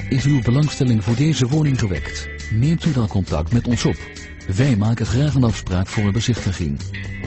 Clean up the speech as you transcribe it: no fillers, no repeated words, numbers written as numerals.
Is uw belangstelling voor deze woning gewekt? Neemt u dan contact met ons op. Wij maken graag een afspraak voor een bezichtiging.